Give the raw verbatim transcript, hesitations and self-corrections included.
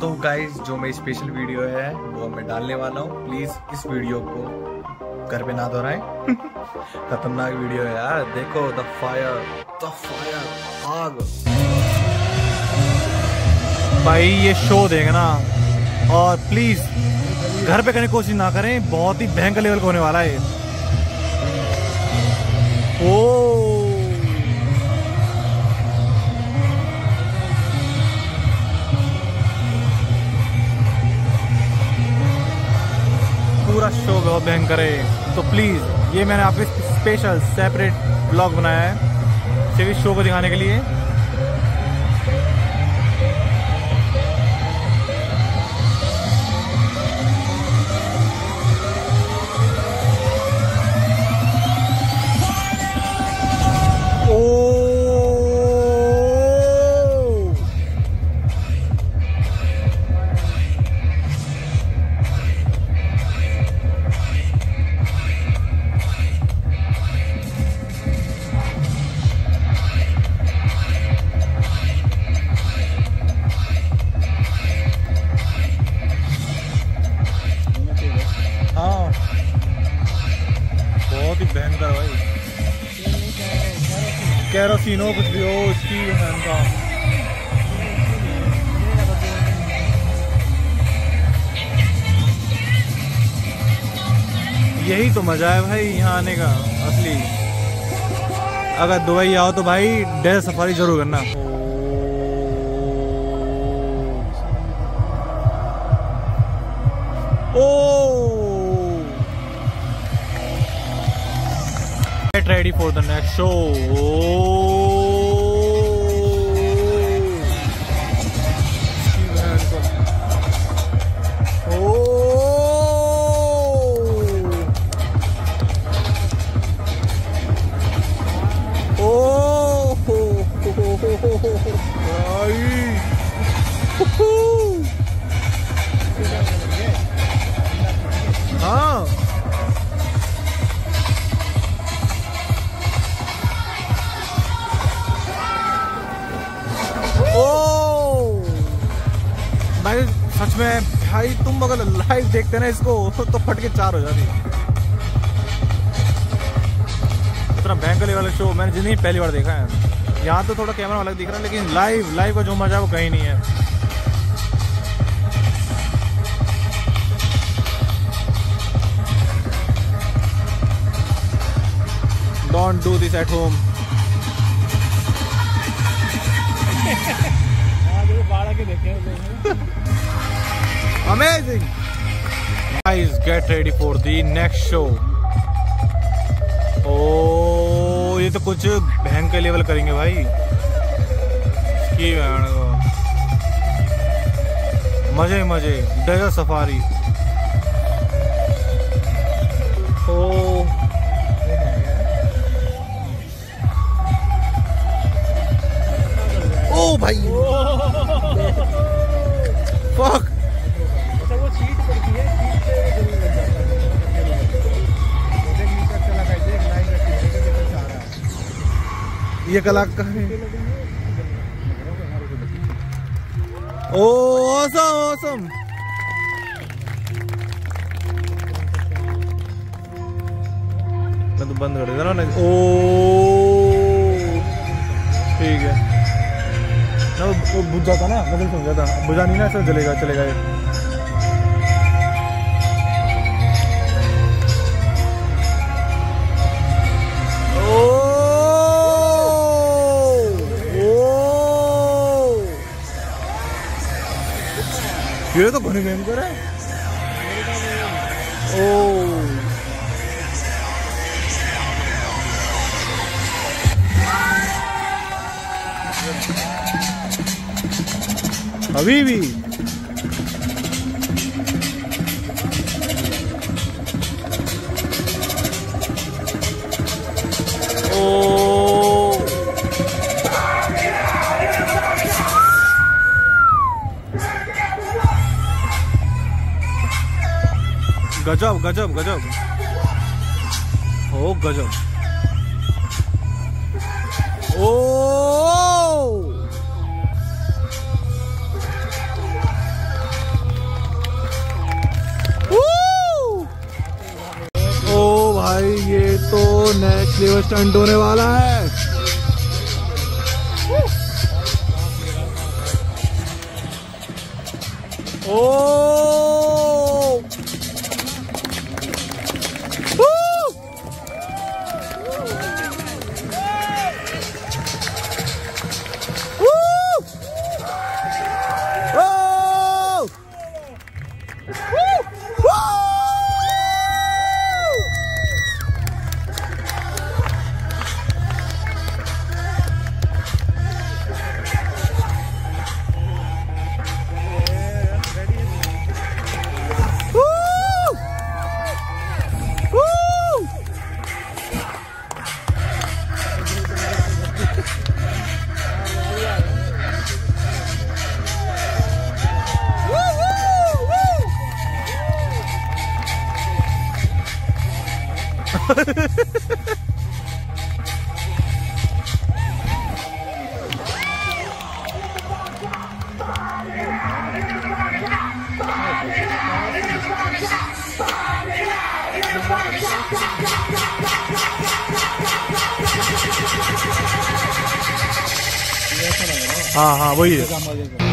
तो गाइस जो मेरी स्पेशल वीडियो है वो मैं डालने वाला हूँ। प्लीज इस वीडियो को घर पे ना दोहराएं। खतरनाक वीडियो है यार। देखो द फायर द फायर आग। भाई ये शो देखना और प्लीज घर पे करने की कोशिश ना करें, बहुत ही भयंकर लेवल का होने वाला है। ओ पूरा शो बहुत भयंकर है, तो प्लीज ये मैंने आपके स्पेशल सेपरेट ब्लॉग बनाया है सिर्फ इस शो को दिखाने के लिए। हाँ बहुत ही भयंकर भाई। कैरोसिन हो कुछ भी हो इसकी का। यही तो मजा है भाई यहाँ आने का असली। अगर दुबई आओ तो भाई डेजर्ट सफारी जरूर करना। ओ Get ready for the next show. हाँ भाई सच में भाई तुम अगर लाइव देखते ना इसको तो फट के चार हो जाती। इतना भयंकर लेवल वाला शो मैंने जिंदगी पहली बार देखा है। यहाँ तो थोड़ा कैमरा अलग दिख रहा है, लेकिन लाइव लाइव का जो मजा है वो कहीं नहीं है। Don't do this at home. Amazing. Guys, get ready for the next show. Oh, ये तो कुछ भयंकर लेवल करेंगे भाई। मजे मजे डेजर्ट सफारी। ओ ओ भाई फक। अच्छा वो सीट पड़ती है, सीट पे जरूर लग जाता है। ये कला का है। Oh awesome awesome. मैं तो बंद कर देता ना। ओ ठीक है ना, वो बुझ जाता ना, मैं समझ जाता। बुझा नहीं ना, ऐसा चलेगा चलेगा ये। ओ ओ ये तो घने भयंकर है। ओ अभी भी ओ गजब गजब गजब। ओ गजब। ओ नेक्स्ट लेवल स्टंट होने वाला है। ओ हाँ हाँ वही है।